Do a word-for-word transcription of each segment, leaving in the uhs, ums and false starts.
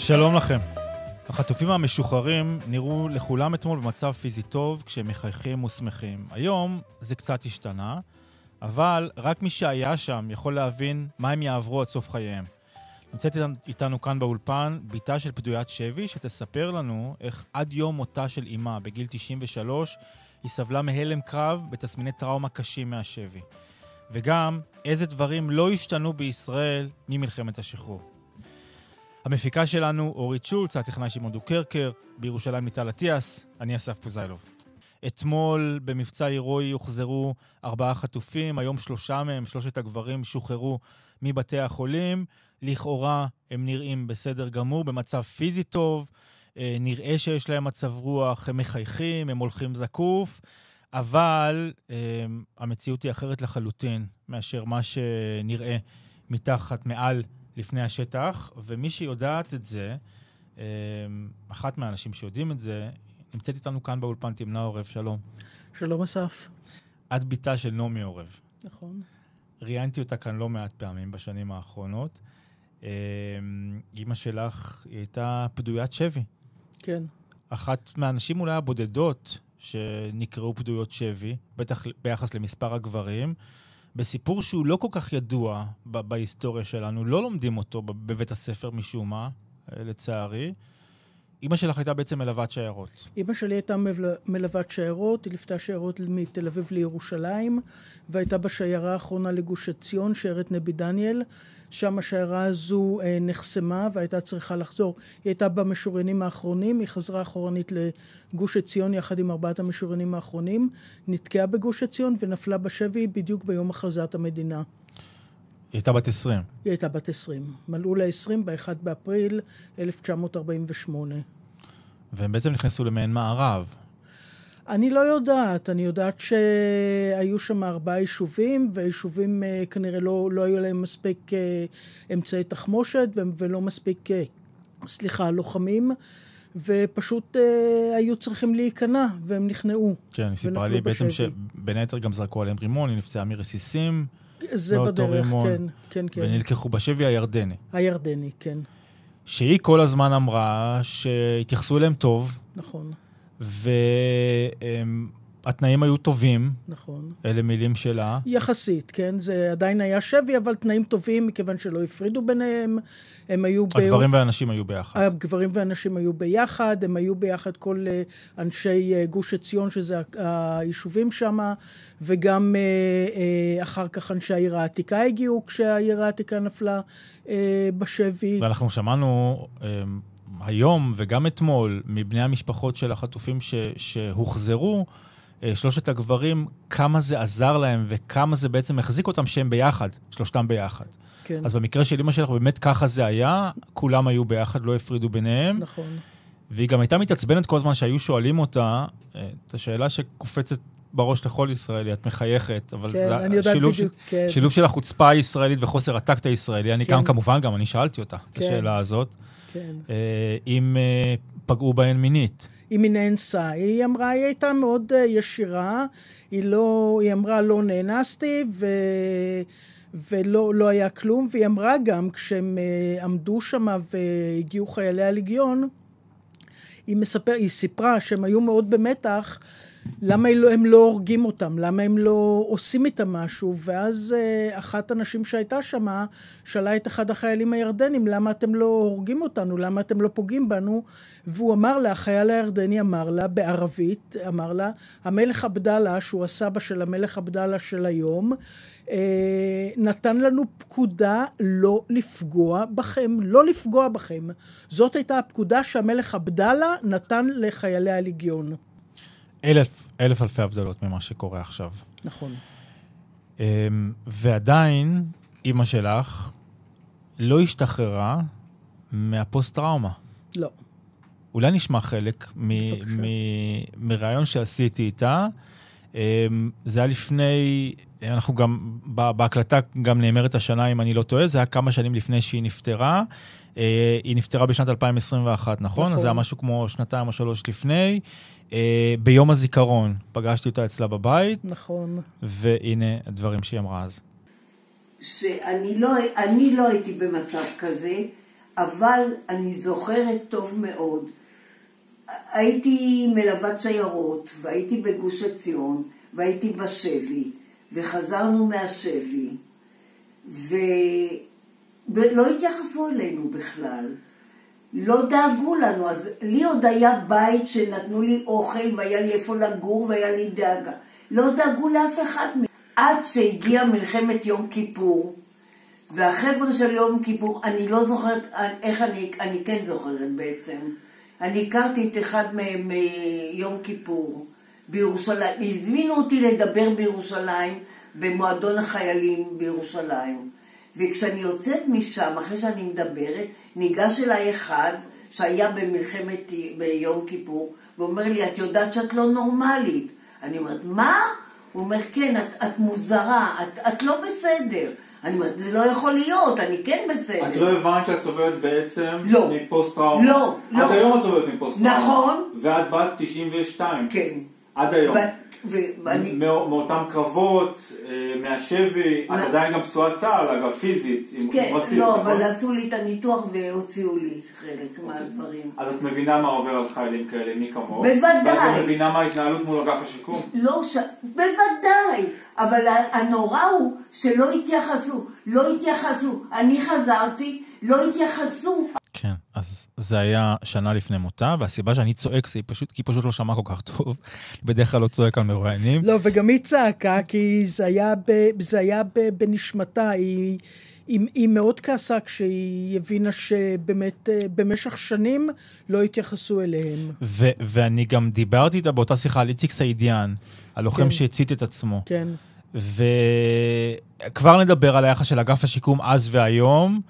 שלום לכם. החטופים המשוחררים נראו לכולם אתמול במצב פיזי טוב כשהם מחייכים ושמחים. היום זה קצת השתנה, אבל רק מי שהיה שם יכול להבין מה הם יעברו עד סוף חייהם. נמצאת איתנו כאן באולפן ביתה של פדוית שבי שתספר לנו איך עד יום מותה של אימה בגיל תשעים ושלוש היא סבלה מהלם קרב בתסמיני טראומה קשים מהשבי. וגם איזה דברים לא השתנו בישראל ממלחמת השחרור. המפיקה שלנו אורית שולץ, הטכנאי שמעון דוקרקר, בירושלים ליטל אטיאס, אני אסף פוזיילוב. אתמול במבצע הירואי הוחזרו ארבעה חטופים, היום שלושה מהם, שלושת הגברים שוחררו מבתי החולים. לכאורה הם נראים בסדר גמור, במצב פיזי טוב, נראה שיש להם מצב רוח, הם מחייכים, הם הולכים זקוף, אבל המציאות היא אחרת לחלוטין מאשר מה שנראה מתחת מעל לפני השטח, ומי שיודעת את זה, אחת מהאנשים שיודעים את זה, נמצאת איתנו כאן באולפן תמנה עורב, שלום. שלום אסף. את ביתה של נעמי עורב. נכון. ראיינתי אותה כאן לא מעט פעמים בשנים האחרונות. אמא שלך היא הייתה פדוית שבי. כן. אחת מהאנשים אולי הבודדות שנקראו פדויות שבי, בטח ביחס למספר הגברים, בסיפור שהוא לא כל כך ידוע ב- בהיסטוריה שלנו, לא לומדים אותו בבית הספר משום מה, לצערי. אמא שלך הייתה בעצם מלוות שיירות. אמא שלי הייתה מלוות שיירות, היא לפתה שיירות מתל אביב לירושלים, והייתה בשיירה האחרונה לגוש עציון, שיירת נבי דניאל, שם השיירה הזו אה, נחסמה והייתה צריכה לחזור. היא הייתה במשוריינים האחרונים, היא חזרה אחורנית לגוש עציון יחד עם ארבעת המשוריינים האחרונים, נתקעה בגוש עציון ונפלה בשבי בדיוק ביום הכרזת המדינה. היא הייתה בת עשרים. היא הייתה בת עשרים. מלאו לה עשרים ב-אחד באפריל אלף תשע מאות ארבעים ושמונה. והם בעצם נכנסו למעין מערב. אני לא יודעת. אני יודעת שהיו שם ארבעה יישובים, והיישובים כנראה לא, לא היו להם מספיק אמצעי תחמושת, ולא מספיק, סליחה, לוחמים, ופשוט היו צריכים להיכנע, והם נכנעו. כן, היא סיפרה לי בעצם שבין היתר גם זרקו עליהם רימון, היא נפצעה מרסיסים. זה בדרך, כן, כן, כן. ונלקחו בשבי הירדני. הירדני, כן. שהיא כל הזמן אמרה שהתייחסו אליהם טוב. נכון. והתנאים היו טובים. נכון. אלה מילים שלה. יחסית, כן. זה עדיין היה שבי, אבל תנאים טובים, מכיוון שלא הפרידו ביניהם. הם היו... הגברים והאנשים היו ביחד. הגברים והאנשים היו ביחד, הם היו ביחד כל אנשי גוש עציון, שזה היישובים שם, וגם אחר כך אנשי העיר העתיקה הגיעו, כשהעיר העתיקה נפלה בשבי. ואנחנו שמענו היום וגם אתמול, מבני המשפחות של החטופים ש, שהוחזרו, שלושת הגברים, כמה זה עזר להם וכמה זה בעצם החזיק אותם שהם ביחד, שלושתם ביחד. כן. אז במקרה של אמא שלך, באמת ככה זה היה, כולם היו ביחד, לא הפרידו ביניהם. נכון. והיא גם הייתה מתעצבנת כל הזמן שהיו שואלים אותה, את השאלה שקופצת בראש לכל ישראלי, את מחייכת, אבל כן, זה אני יודעת שילוב, בדיוק, ש... כן. שילוב של החוצפה הישראלית וחוסר הטקט הישראלי. אני כן. גם, כמובן, גם אני שאלתי אותה, כן. את השאלה הזאת. כן. אם פגעו בהן מינית. אם היא נאנסה. היא אמרה, היא הייתה מאוד ישירה, היא, לא, היא אמרה, לא נאנסתי, ו... ולא לא היה כלום, והיא אמרה גם, כשהם עמדו שם והגיעו חיילי הליגיון, היא, מספר, היא סיפרה שהם היו מאוד במתח, למה הם לא הורגים אותם, למה הם לא עושים איתם משהו, ואז אחת הנשים שהייתה שם, שאלה את אחד החיילים הירדנים, למה אתם לא הורגים אותנו, למה אתם לא פוגעים בנו, והוא אמר לה, החייל הירדני אמר לה, בערבית, אמר לה, המלך עבדאללה, שהוא הסבא של המלך עבדאללה של היום, נתן לנו פקודה לא לפגוע בכם, לא לפגוע בכם. זאת הייתה הפקודה שהמלך עבדאללה נתן לחיילי הליגיון. אלף, אלף אלפי הבדלות ממה שקורה עכשיו. נכון. ועדיין, אמא שלך לא השתחררה מהפוסט-טראומה. לא. אולי נשמע חלק מרעיון שעשיתי איתה. זה היה לפני, אנחנו גם, בהקלטה גם נאמרת השנה, אם אני לא טועה, זה היה כמה שנים לפני שהיא נפטרה. היא נפטרה בשנת אלפיים עשרים ואחת, נכון? נכון. אז זה היה משהו כמו שנתיים או שלוש לפני. ביום הזיכרון פגשתי אותה אצלה בבית. נכון. והנה הדברים שהיא אמרה אז. שאני לא, אני לא הייתי במצב כזה, אבל אני זוכרת טוב מאוד. הייתי מלוות שיירות, והייתי בגוש עציון, והייתי בשבי, וחזרנו מהשבי, ולא התייחסו אלינו בכלל. לא דאגו לנו, אז לי עוד היה בית שנתנו לי אוכל, והיה לי איפה לגור, והיה לי דאגה. לא דאגו לאף אחד מהם. עד שהגיעה מלחמת יום כיפור, והחבר'ה של יום כיפור, אני לא זוכרת איך אני, אני כן זוכרת בעצם. אני הכרתי את אחד מהם יום כיפור בירושלים. הזמינו אותי לדבר בירושלים, במועדון החיילים בירושלים. וכשאני יוצאת משם, אחרי שאני מדברת, ניגש אליי אחד שהיה במלחמת ביום כיפור, ואומר לי, את יודעת שאת לא נורמלית. אני אומרת, מה? הוא אומר, כן, את, את מוזרה, את, את לא בסדר. אני אומרת, זה לא יכול להיות, אני כן בסדר. את לא הבנת שאת סובלת בעצם לא. מפוסט טראומה? לא, לא. עד היום את סובלת מפוסט טראומה. נכון. ואת בת תשעים ושתיים. כן. עד היום. ו- ואני... מאותם קרבות, מהשבי, את עדיין גם פצועת צה"ל, אגב, פיזית, עם רסיס, לא, נכון? אבל עשו לי את הניתוח והוציאו לי חלק מהדברים. אז את מבינה מה עובר על חיילים כאלה, מי כמוך? בוודאי. ואת מבינה מה ההתנהלות מול אגף השיקום? לא, ש... בוודאי. אבל הנורא הוא שלא התייחסו, לא התייחסו. אני חזרתי, לא התייחסו. כן, אז זה היה שנה לפני מותה, והסיבה שאני צועק זה פשוט, כי פשוט לא שמע כל כך טוב. בדרך כלל לא צועק על מרואיינים. לא, וגם היא צעקה, כי זה היה, ב, זה היה ב, בנשמתה. היא, היא, היא מאוד כעסה כשהיא הבינה שבאמת במשך שנים לא התייחסו אליהם. ו- ואני גם דיברתי איתה באותה שיחה על איציק סעידיאן, הלוחם כן. שהצית את עצמו. כן. וכבר נדבר על היחס של אגף השיקום אז והיום.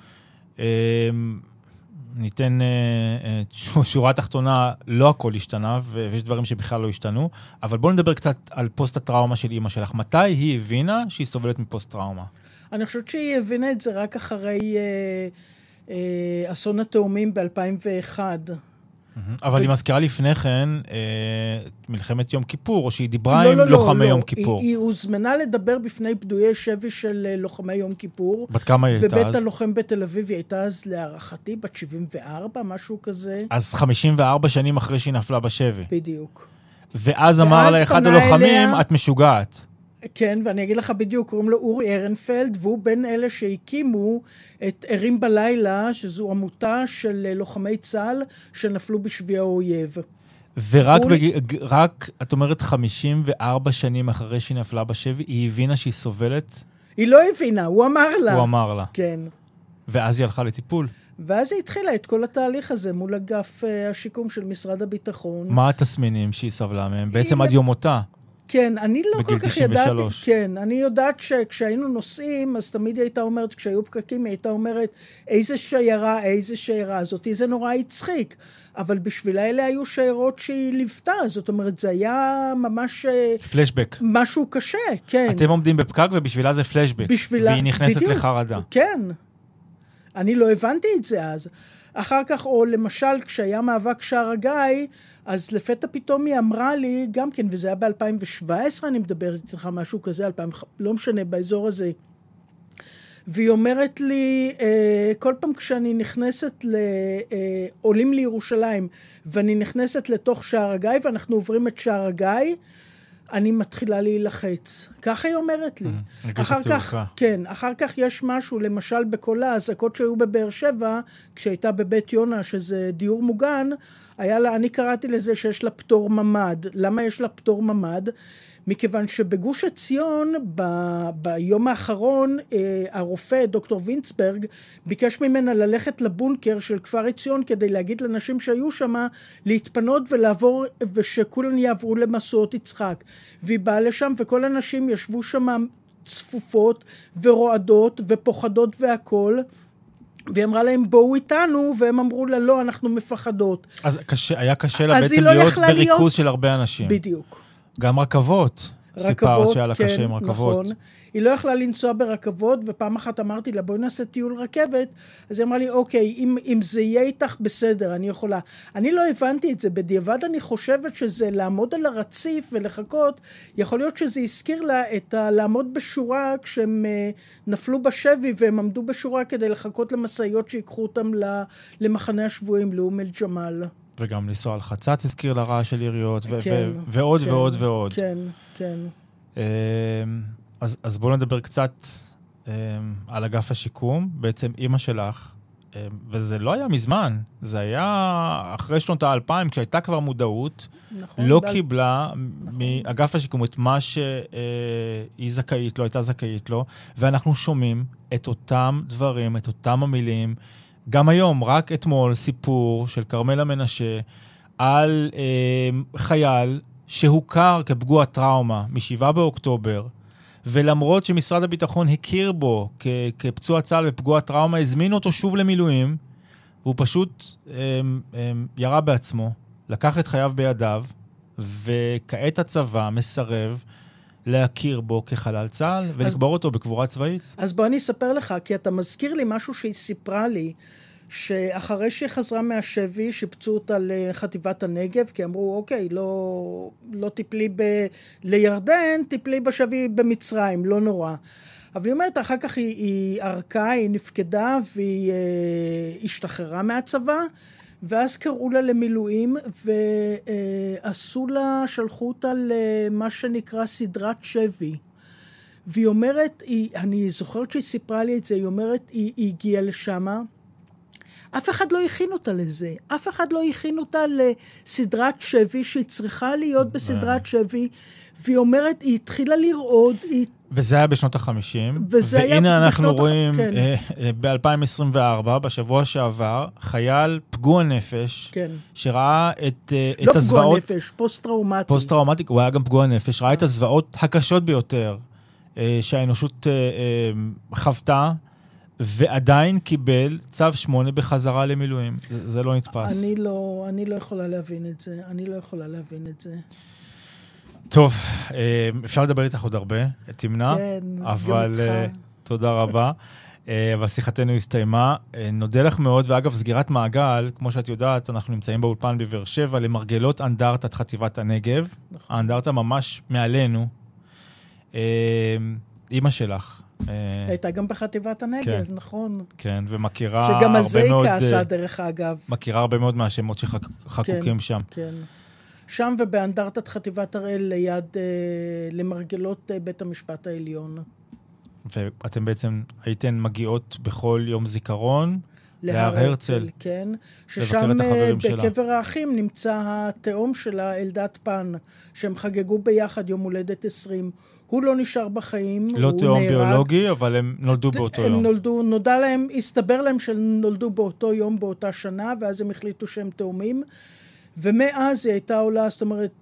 ניתן uh, שורה תחתונה, לא הכל השתנה, ויש דברים שבכלל לא השתנו, אבל בואו נדבר קצת על פוסט-הטראומה של אמא שלך. מתי היא הבינה שהיא סובלת מפוסט-טראומה? אני חושבת שהיא הבינה את זה רק אחרי uh, uh, אסון התאומים ב-אלפיים ואחת. אבל היא מזכירה לפני כן מלחמת יום כיפור, או שהיא דיברה עם לוחמי יום כיפור. היא הוזמנה לדבר בפני פדויי שבי של לוחמי יום כיפור. בת כמה היא הייתה אז? בבית הלוחם בתל אביב, היא הייתה אז להערכתי, בת שבעים וארבע, משהו כזה. אז חמישים וארבע שנים אחרי שהיא נפלה בשבי. בדיוק. ואז אמר לה אחד הלוחמים, את משוגעת. כן, ואני אגיד לך בדיוק, קוראים לו אורי ארנפלד, והוא בין אלה שהקימו את ערים בלילה, שזו עמותה של לוחמי צה"ל שנפלו בשבי האויב. ורק, והוא... בג... רק, את אומרת, חמישים וארבע שנים אחרי שהיא נפלה בשבי, היא הבינה שהיא סובלת? היא לא הבינה, הוא אמר לה. הוא אמר לה. כן. ואז היא הלכה לטיפול? ואז היא התחילה את כל התהליך הזה מול אגף השיקום של משרד הביטחון. מה התסמינים שהיא סבלה מהם? בעצם עד יום מותה. כן, אני לא כל כך ידעתי, כן, אני יודעת שכשהיינו נוסעים, אז תמיד היא הייתה אומרת, כשהיו פקקים, היא הייתה אומרת, איזה שיירה, איזה שיירה, זאת זה נורא הצחיק, אבל בשבילה אלה היו שיירות שהיא ליוותה, זאת אומרת, זה היה ממש... פלשבק. משהו קשה, כן. אתם עומדים בפקק ובשבילה זה פלשבק. בשבילה, והיא נכנסת בדיוק, לחרדה. כן. אני לא הבנתי את זה אז. אחר כך, או למשל, כשהיה מאבק שער הגיא, אז לפתע פתאום היא אמרה לי, גם כן, וזה היה ב-אלפיים שבע עשרה, אני מדברת איתך משהו כזה, אלפיים, לא משנה, באזור הזה. והיא אומרת לי, כל פעם כשאני נכנסת, עולים לירושלים, ואני נכנסת לתוך שער הגיא, ואנחנו עוברים את שער הגיא, אני מתחילה להילחץ. ככה היא אומרת לי. אחר כך, כן, אחר כך יש משהו, למשל בכל האזעקות שהיו בבאר שבע, כשהייתה בבית יונה, שזה דיור מוגן, היה לה, אני קראתי לזה שיש לה פטור ממד. למה יש לה פטור ממד? מכיוון שבגוש עציון, ב- ביום האחרון, אה, הרופא, דוקטור וינסברג, ביקש ממנה ללכת לבונקר של כפר עציון, כדי להגיד לאנשים שהיו שם, להתפנות ולעבור, ושכולן יעברו למסעות יצחק. והיא באה לשם, וכל אנשים ישבו שם צפופות, ורועדות, ופוחדות והכל, והיא אמרה להם, בואו איתנו, והם אמרו לה, לא, אנחנו מפחדות. אז קשה, היה קשה לה בעצם לא להיות בריכוז להיות... של הרבה אנשים. בדיוק. גם רכבות. סיפרת שהיה לה כן, קשה עם רכבות. נכון. היא לא יכלה לנסוע ברכבות, ופעם אחת אמרתי לה, בואי נעשה טיול רכבת, אז היא אמרה לי, אוקיי, אם, אם זה יהיה איתך בסדר, אני יכולה. אני לא הבנתי את זה, בדיעבד אני חושבת שזה לעמוד על הרציף ולחכות, יכול להיות שזה הזכיר לה את ה- לעמוד בשורה, כשהם uh, נפלו בשבי, והם עמדו בשורה כדי לחכות למשאיות שיקחו אותם למחנה השבויים, לאום אל-ג'מאל. וגם לנסוע על חצץ הזכיר לרעש של יריות, ו- כן, ו- ועוד כן, ועוד ועוד. כן, כן. אז, אז בואו נדבר קצת על אגף השיקום. בעצם אמא שלך, וזה לא היה מזמן, זה היה אחרי שנות האלפיים, כשהייתה כבר מודעות, נכון, לא בל... קיבלה נכון. מאגף השיקום את מה שהיא זכאית לו, הייתה זכאית לו, ואנחנו שומעים את אותם דברים, את אותם המילים, גם היום, רק אתמול, סיפור של קרמלה מנשה, על אה, חייל שהוכר כפגוע טראומה משבעה באוקטובר, ולמרות שמשרד הביטחון הכיר בו כ- כפצוע צה"ל ופגוע טראומה, הזמין אותו שוב למילואים, והוא פשוט אה, אה, ירה בעצמו, לקח את חייו בידיו, וכעת הצבא מסרב להכיר בו כחלל צה"ל, ולקבור אותו בקבורה צבאית. אז בוא אני אספר לך, כי אתה מזכיר לי משהו שהיא סיפרה לי, שאחרי שהיא חזרה מהשבי, שיפצו אותה לחטיבת הנגב, כי אמרו, אוקיי, לא, לא טיפלי ב... לירדן, טיפלי בשבי במצרים, לא נורא. אבל היא אומרת, אחר כך היא, היא ערכה, היא נפקדה, והיא אה, השתחררה מהצבא, ואז קראו לה למילואים, ועשו לה, שלחו אותה למה שנקרא סדרת שבי. והיא אומרת, היא, אני זוכרת שהיא סיפרה לי את זה, היא אומרת, היא, היא הגיעה לשם, אף אחד לא הכין אותה לזה, אף אחד לא הכין אותה לסדרת שבי, שהיא צריכה להיות בסדרת שבי, והיא אומרת, היא התחילה לרעוד, היא... וזה היה בשנות החמישים, וזה היה והנה אנחנו בשנות רואים כן. ב-אלפיים עשרים וארבע, בשבוע שעבר, חייל פגוע נפש, כן. שראה את, לא את הזוועות... לא פגוע נפש, פוסט-טראומטי. פוסט-טראומטי, הוא היה גם פגוע נפש, ראה את הזוועות הקשות ביותר שהאנושות חוותה, ועדיין קיבל צו שמונה בחזרה למילואים. זה, זה לא נתפס. אני לא, אני לא יכולה להבין את זה. אני לא יכולה להבין את זה. טוב, אפשר לדבר איתך עוד הרבה, תמנע, כן, אבל גם איתך. תודה רבה. אבל שיחתנו הסתיימה. נודה לך מאוד, ואגב, סגירת מעגל, כמו שאת יודעת, אנחנו נמצאים באולפן בבאר שבע, למרגלות אנדרטת חטיבת הנגב. נכון. האנדרטה ממש מעלינו. אמא שלך. הייתה גם בחטיבת הנגב, כן, נכון. כן, ומכירה הרבה מאוד... שגם על זה היא כעסה, דרך אגב. מכירה הרבה מאוד מהשמות שחקוקים כן, שם. כן. שם ובאנדרטת חטיבת הראל ליד, אה, למרגלות אה, בית המשפט העליון. ואתם בעצם הייתן מגיעות בכל יום זיכרון להר הרצל. כן. ששם בקבר האחים נמצא התאום שלה, אלדד פן, שהם חגגו ביחד יום הולדת עשרים. הוא לא נשאר בחיים, לא תאום ביולוגי, אבל הם נולדו באותו הם יום. נולדו, נודע להם, הסתבר להם שהם נולדו באותו יום, באותה שנה, ואז הם החליטו שהם תאומים. ומאז היא הייתה עולה, זאת אומרת,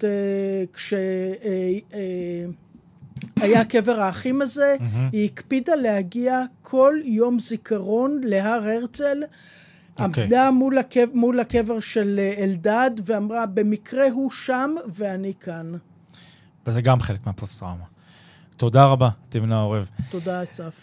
כשהיה קבר האחים הזה, היא הקפידה להגיע כל יום זיכרון להר הרצל, עמדה מול הקבר, מול הקבר של אלדד, ואמרה, במקרה הוא שם ואני כאן. וזה גם חלק מהפוסט-טראומה. תודה רבה, תמנע עורב. תודה, אסף.